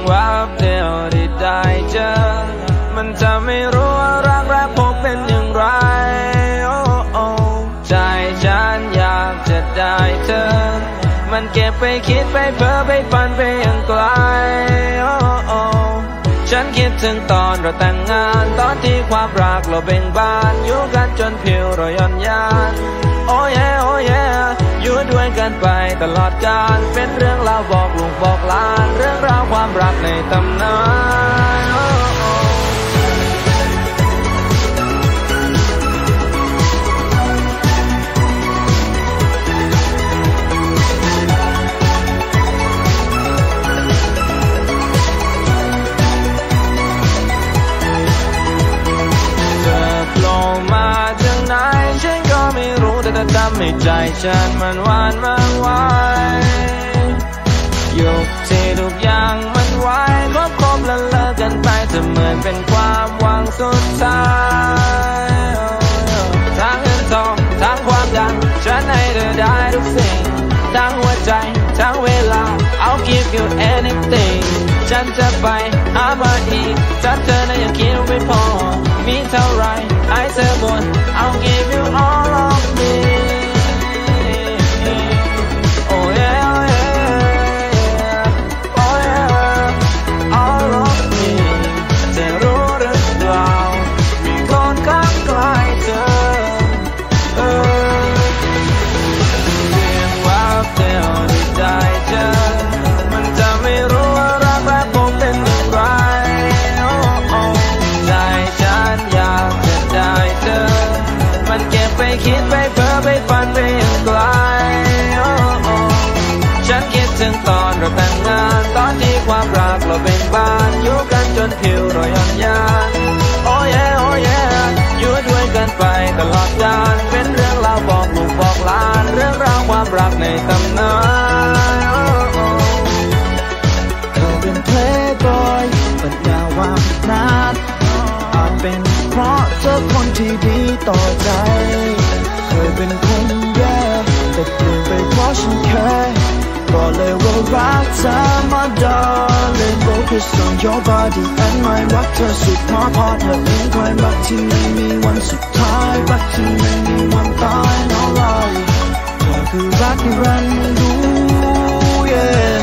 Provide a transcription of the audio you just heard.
แวบเดียวที่ได้เจอมันจะไม่รู้ว่ารักแรกพบเป็นอย่างไรใจฉันอยากจะได้เธอมันเก็บไปคิดไปเพ้อไปฝันไปอย่างไกลฉันคิดถึงตอนเราแต่งงานตอนที่ความรักเราเบ่งบานอยู่กันจนผิวเราย่อนยานโอ้ยโอ้ยอยู่ด้วยกันไปตลอดกาลเป็นเรื่องราวบอกลูกบอกหลานเรื่องราวความรักในตำนานแต่ทำให้ใจฉันมันหวานมันไหวยุคที่ทุกอย่างมันไหวคบแล้วเลิกกันไปจะเหมือนเป็นความหวังสุดท้ายทั้งเงินทองทั้งความดังฉันให้เธอได้ทุกสิ่งทั้งหัวใจทั้งเวลา I'll give you anything ฉันจะไปหามาอีกถ้าเธอนั้นยังคิดว่าไม่พอมีเท่าไรให้เธอหมด I'll give you all of me oh yeah oh yeah oh yeah all of me เธอรู้หรือเปล่ามีคนข้างใกล้เธอเพียงว่าเดียวที่ได้เจอมันจะไม่รู้ว่ารักแรกพบเป็นอย่างไรใจฉันอยากจะได้เธอมันเก็บไปคิดไปเพ้อไปฝันไปอย่างไกลฉันคิดถึงตอนเราแต่งงานตอนที่ความรักเราเป็นบ้านอยู่กันจนผิวเราย่อนยานโอ้ยโอ้ยอยู่ด้วยกันไปตลอดกาลเป็นเรื่องราวบอกลูกบอกหลานเรื่องราวความรักในตำนานเธอเป็นเพลย์บอยปัญญาวางนัดอาจเป็นเพราะเจอคนที่ดีต่อใจเคยเป็นคนแย่แต่เปลี่ยนไปเพราะฉันแค่บอกเลยว่ารักเธอมา darling focus on your body and my รักเธอสุดมากพอเธอเองใครรักที่ไม่มีวันสุดท้ายรักที่ไม่มีวันตาย no lie เธอคือรักที่รันรู้ yeah